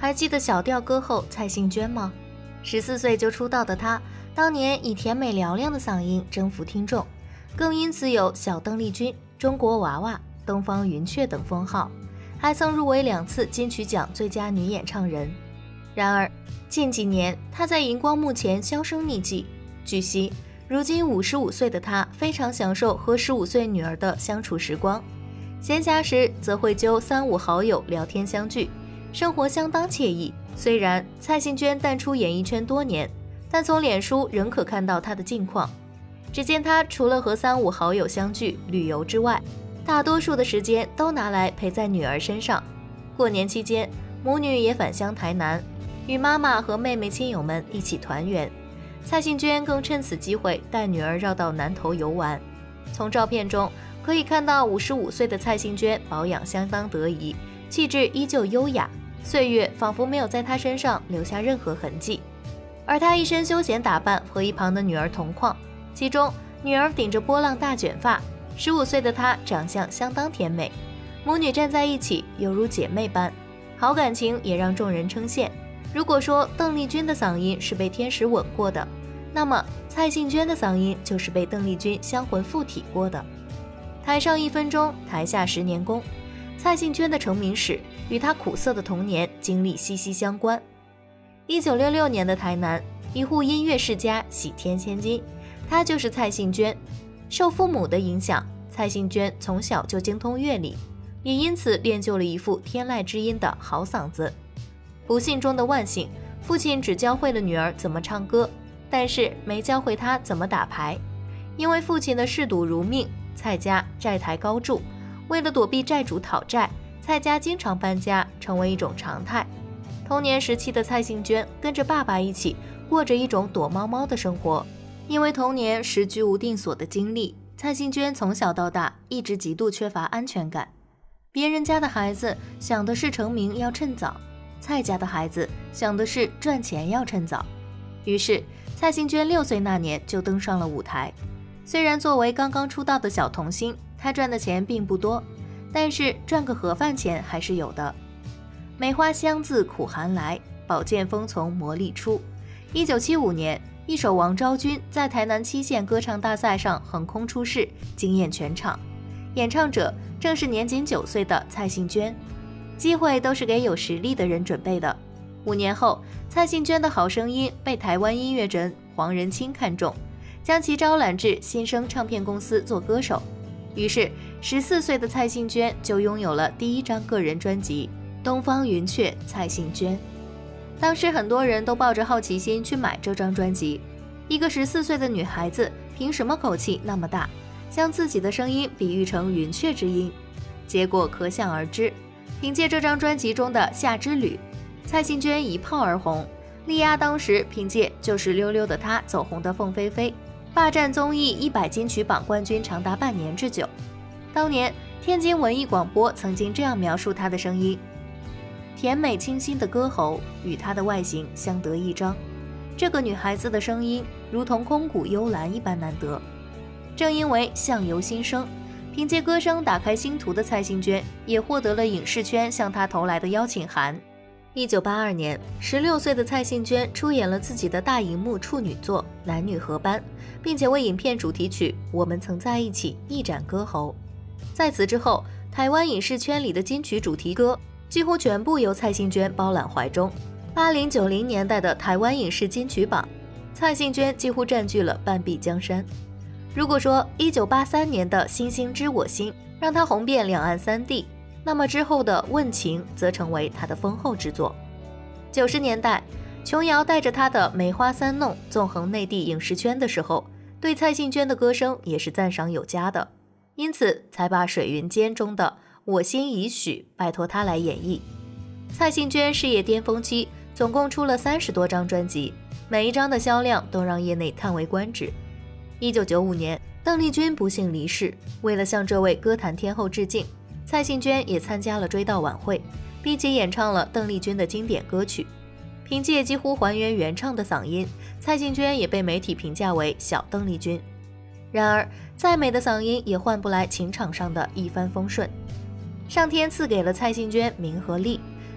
还记得小调歌后蔡幸娟吗？14岁就出道的她，当年以甜美嘹亮的嗓音征服听众，更因此有小邓丽君、中国娃娃、东方云雀等封号，还曾入围2次金曲奖最佳女演唱人。然而近几年，她在荧光幕前销声匿迹。据悉，如今55岁的她非常享受和15岁女儿的相处时光，闲暇时则会揪3、5好友聊天相聚，生活相当惬意。虽然蔡幸娟淡出演艺圈多年，但从脸书仍可看到她的近况。只见她除了和3、5好友相聚旅游之外，大多数的时间都拿来陪在女儿身上。过年期间，母女也返乡台南，与妈妈和妹妹亲友们一起团圆。蔡幸娟更趁此机会带女儿绕到南投游玩。从照片中可以看到55岁的蔡幸娟保养相当得宜，气质依旧优雅，岁月仿佛没有在她身上留下任何痕迹。而她一身休闲打扮和一旁的女儿同框，其中女儿顶着波浪大卷发，15岁的她长相相当甜美，母女站在一起犹如姐妹般，好感情也让众人称羡。如果说邓丽君的嗓音是被天使吻过的，那么蔡幸娟的嗓音就是被邓丽君香魂附体过的。台上1分钟，台下10年功。蔡幸娟的成名史与她苦涩的童年经历息息相关。1966年的台南，一户音乐世家喜天千金，她就是蔡幸娟。受父母的影响，蔡幸娟从小就精通乐理，也因此练就了一副天籁之音的好嗓子。不幸中的万幸，父亲只教会了女儿怎么唱歌，但是没教会她怎么打牌。因为父亲的嗜赌如命，蔡家债台高筑，为了躲避债主讨债，蔡家经常搬家，成为一种常态。童年时期的蔡幸娟跟着爸爸一起过着一种躲猫猫的生活。因为童年时居无定所的经历，蔡幸娟从小到大一直极度缺乏安全感。别人家的孩子想的是成名要趁早，蔡家的孩子想的是赚钱要趁早。于是蔡幸娟6岁那年就登上了舞台。虽然作为刚刚出道的小童星，她赚的钱并不多，但是赚个盒饭钱还是有的。梅花香自苦寒来，宝剑锋从磨砺出。1975年，一首《王昭君》在台南7县歌唱大赛上横空出世，惊艳全场。演唱者正是年仅9岁的蔡幸娟。机会都是给有实力的人准备的。5年后，蔡幸娟的好声音被台湾音乐人黄仁清看中，将其招揽至新生唱片公司做歌手。于是14岁的蔡幸娟就拥有了第1张个人专辑《东方云雀蔡幸娟》。当时很多人都抱着好奇心去买这张专辑。一个14岁的女孩子凭什么口气那么大，将自己的声音比喻成云雀之音？结果可想而知。凭借这张专辑中的《夏之旅》，蔡幸娟一炮而红，力压当时凭借就是溜溜的她走红的凤飞飞，霸占综艺100金曲榜冠军长达半年之久。当年天津文艺广播曾经这样描述她的声音：甜美清新的歌喉与她的外形相得益彰，这个女孩子的声音如同空谷幽兰一般难得。正因为相由心生，凭借歌声打开星途的蔡幸娟也获得了影视圈向她投来的邀请函。1982年，16岁的蔡幸娟出演了自己的大荧幕处女作《男女合班》，并且为影片主题曲《我们曾在一起》一展歌喉。在此之后，台湾影视圈里的金曲主题歌几乎全部由蔡幸娟包揽怀中。80、90年代的台湾影视金曲榜，蔡幸娟几乎占据了半壁江山。如果说1983年的《星星知我心》让她红遍两岸3地，那么之后的《问情》则成为她的丰厚之作。90年代，琼瑶带着她的《梅花三弄》纵横内地影视圈的时候，对蔡幸娟的歌声也是赞赏有加的，因此才把《水云间》中的《我心已许》拜托她来演绎。蔡幸娟事业巅峰期总共出了30多张专辑，每一张的销量都让业内叹为观止。1995年，邓丽君不幸离世，为了向这位歌坛天后致敬，蔡幸娟也参加了追悼晚会，并且演唱了邓丽君的经典歌曲。凭借几乎还原原唱的嗓音，蔡幸娟也被媒体评价为小邓丽君。然而，再美的嗓音也换不来情场上的一帆风顺。上天赐给了蔡幸娟名和利，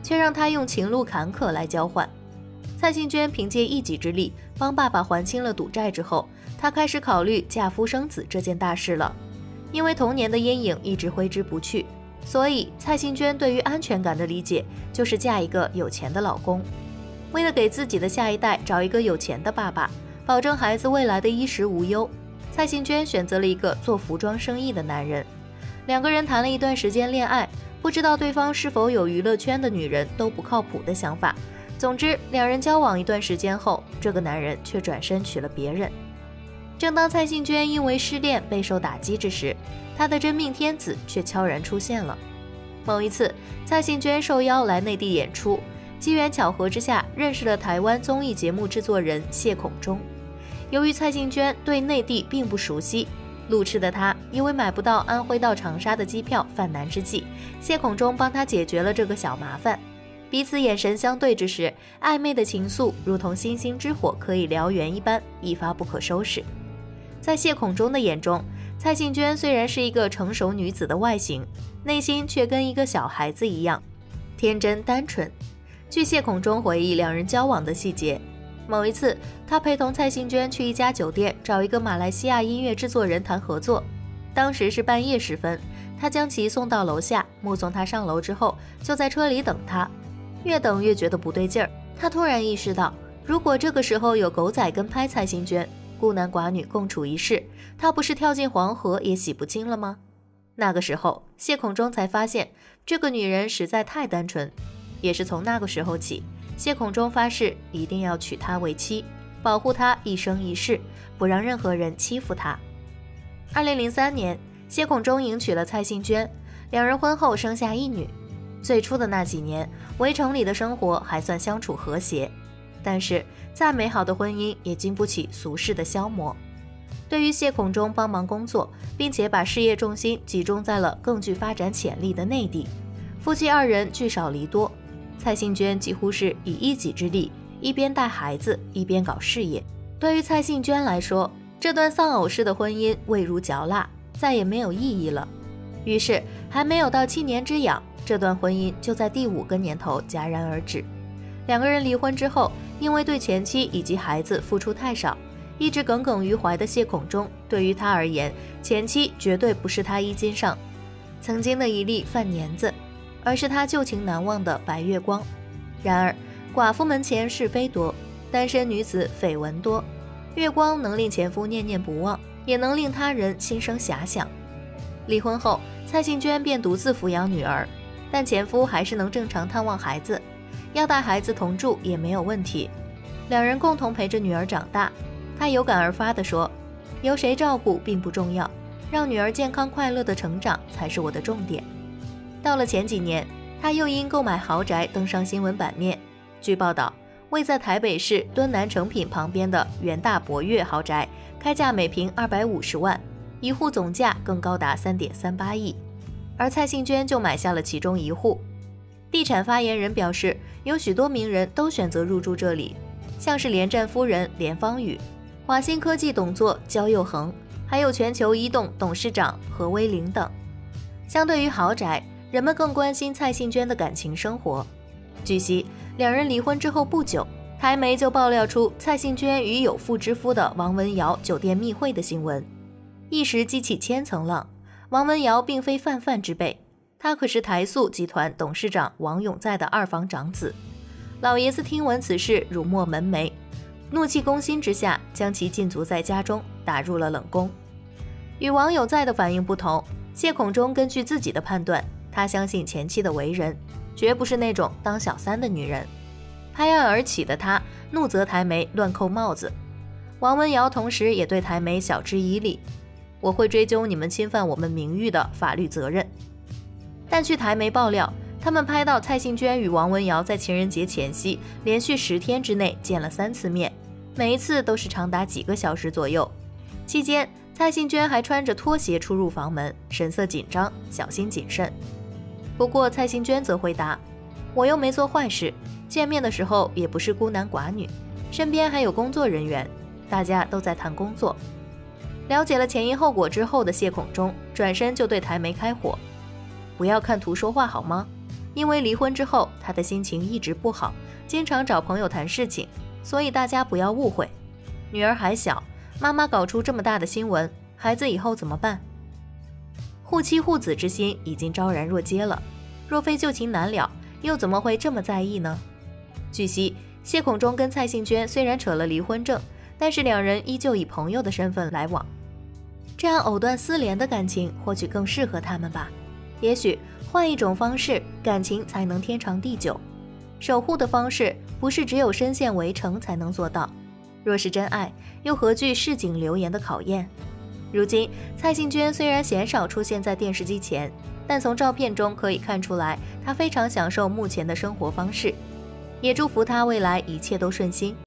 却让他用情路坎坷来交换。蔡幸娟凭借一己之力帮爸爸还清了赌债之后，她开始考虑嫁夫生子这件大事了。因为童年的阴影一直挥之不去，所以蔡幸娟对于安全感的理解就是嫁一个有钱的老公。为了给自己的下一代找一个有钱的爸爸，保证孩子未来的衣食无忧，蔡幸娟选择了一个做服装生意的男人。两个人谈了一段时间恋爱，不知道对方是否有娱乐圈的女人都不靠谱的想法。总之，两人交往一段时间后，这个男人却转身娶了别人。正当蔡幸娟因为失恋备受打击之时，她的真命天子却悄然出现了。某一次，蔡幸娟受邀来内地演出，机缘巧合之下认识了台湾综艺节目制作人谢孔忠。由于蔡幸娟对内地并不熟悉，路痴的她因为买不到安徽到长沙的机票犯难之际，谢孔忠帮她解决了这个小麻烦。彼此眼神相对之时，暧昧的情愫如同星星之火可以燎原一般，一发不可收拾。在谢孔忠的眼中，蔡幸娟虽然是一个成熟女子的外形，内心却跟一个小孩子一样天真单纯。据谢孔忠回忆两人交往的细节，某一次他陪同蔡幸娟去一家酒店找一个马来西亚音乐制作人谈合作，当时是半夜时分，他将其送到楼下，目送他上楼之后就在车里等他。越等越觉得不对劲儿，他突然意识到，如果这个时候有狗仔跟拍蔡幸娟，孤男寡女共处一室，他不是跳进黄河也洗不清了吗？那个时候，谢孔忠才发现这个女人实在太单纯。也是从那个时候起，谢孔忠发誓一定要娶她为妻，保护她一生一世，不让任何人欺负她。2003年，谢孔忠迎娶了蔡幸娟，两人婚后生下一女。最初的那几年，围城里的生活还算相处和谐，但是再美好的婚姻也经不起俗世的消磨。对于谢孔忠帮忙工作，并且把事业重心集中在了更具发展潜力的内地，夫妻二人聚少离多，蔡幸娟几乎是以一己之力，一边带孩子，一边搞事业。对于蔡幸娟来说，这段丧偶式的婚姻味如嚼蜡，再也没有意义了。于是，还没有到7年之痒，这段婚姻就在第5个年头戛然而止。两个人离婚之后，因为对前妻以及孩子付出太少，一直耿耿于怀的谢孔忠，对于他而言，前妻绝对不是他衣襟上曾经的一粒饭粘子，而是他旧情难忘的白月光。然而，寡妇门前是非多，单身女子绯闻多。月光能令前夫念念不忘，也能令他人心生遐想。离婚后，蔡幸娟便独自抚养女儿，但前夫还是能正常探望孩子，要带孩子同住也没有问题。两人共同陪着女儿长大。他有感而发地说，由谁照顾并不重要，让女儿健康快乐的成长才是我的重点。到了前几年，他又因购买豪宅登上新闻版面。据报道，位在台北市敦南诚品旁边的元大博悦豪宅，开价每平250万，一户总价更高达3.38亿，而蔡幸娟就买下了其中一户。地产发言人表示，有许多名人都选择入住这里，像是连战夫人连芳宇、华新科技董座焦佑恒，还有全球移动董事长何威玲等。相对于豪宅，人们更关心蔡幸娟的感情生活。据悉，两人离婚之后不久，台媒就爆料出蔡幸娟与有妇之夫的王文瑶酒店密会的新闻，一时激起千层浪。王文瑶并非泛泛之辈，他可是台塑集团董事长王永在的2房长子。老爷子听闻此事，辱没门楣，怒气攻心之下，将其禁足在家中，打入了冷宫。与王永在的反应不同，谢孔忠根据自己的判断，他相信前妻的为人，绝不是那种当小三的女人。拍案而起的他，怒责台媒乱扣帽子。王文瑶同时也对台媒晓之以理，我会追究你们侵犯我们名誉的法律责任。但据台媒爆料，他们拍到蔡幸娟与王文瑶在情人节前夕连续10天之内见了3次面，每一次都是长达几个小时左右。期间，蔡幸娟还穿着拖鞋出入房门，神色紧张，小心谨慎。不过蔡幸娟则回答，我又没做坏事，见面的时候也不是孤男寡女，身边还有工作人员，大家都在谈工作。了解了前因后果之后的谢孔忠转身就对台媒开火，不要看图说话好吗？ 因为离婚之后，她的心情一直不好，经常找朋友谈事情，所以大家不要误会。女儿还小，妈妈搞出这么大的新闻，孩子以后怎么办？护妻护子之心已经昭然若揭了，若非旧情难了，又怎么会这么在意呢？据悉，谢孔忠跟蔡幸娟虽然扯了离婚证，但是两人依旧以朋友的身份来往。这样藕断丝连的感情或许更适合他们吧。也许换一种方式，感情才能天长地久。守护的方式不是只有身陷围城才能做到。若是真爱，又何惧市井流言的考验？如今，蔡幸娟虽然鲜少出现在电视机前，但从照片中可以看出来，她非常享受目前的生活方式。也祝福她未来一切都顺心。